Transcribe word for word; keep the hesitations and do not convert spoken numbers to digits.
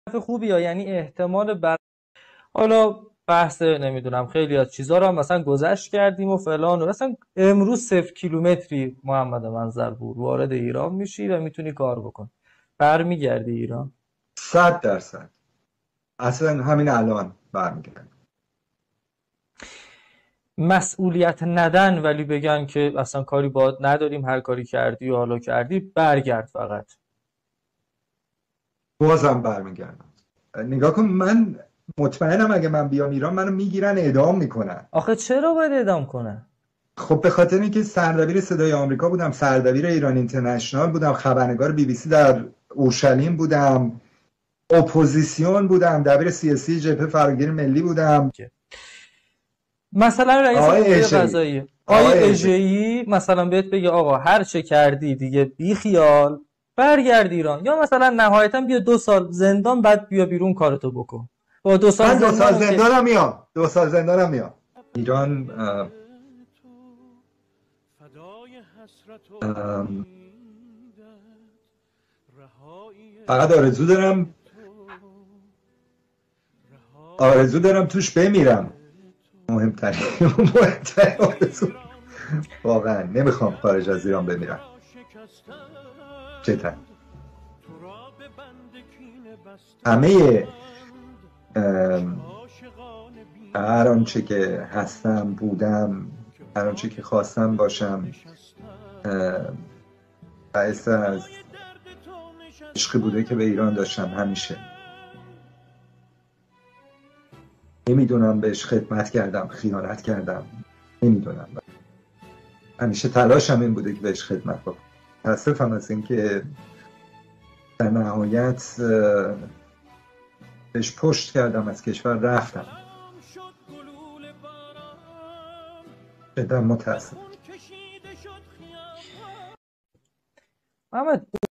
خوبی ها، یعنی احتمال بر حالا بحث نمیدونم خیلی از چیزا رو هم مثلا گذشت کردیم و فلان و مثلا امروز صفر کیلومتری محمد منظرپور وارد ایران میشی و میتونی کار بکن، برمیگردی ایران؟ صد درصد. اصلا همین الان برمیگردم. مسئولیت ندن ولی بگن که اصلا کاری باهات نداریم، هر کاری کردی و حالا کردی برگرد فقط. بازم برمیگردم. نگاه کن، من مطمئنم اگه من بیام ایران منو میگیرن اعدام میکنن. آخه چرا باید اعدام کنه؟ خب به خاطر اینکه سردبیر صدای آمریکا بودم، سردبیر ایران اینترنشنال بودم، خبرنگار بی بی سی در اورشلیم بودم، اپوزیسیون بودم، دبیر سیاسی جبهه فراگیر ملی بودم. مثلا رئیس آقای قوه اژه‌ای قضاییه آقای آقای اژه‌ای اژه‌ای مثلا بهت بگه آقا هر چه کردی دیگه بی خیال، برگرد ایران، یا مثلا نهایتا بیا دو سال زندان بعد بیا بیرون کارتو بکن. با دو سال من دو سال زندان که زندانم میام، دو سال زندانم میام. ایران اه، اه، فقط آرزو دارم آرزو دارم توش بمیرم. مهمترین مهمترین آرزو. واقعا نمیخوام خارج از ایران بمیرم جدا. همه ام، هر آنچه که هستم بودم، هر آنچه که خواستم باشم ام، باعث از عشقی بوده که به ایران داشتم همیشه. نمیدونم بهش خدمت کردم، خیانت کردم، نمیدونم. همیشه تلاشم این بوده که بهش خدمت بکنم. متاسفم از اینکه در نهایت اه، بهش پشت کردم، از کشور رفتم. جدا متاسفم. محمد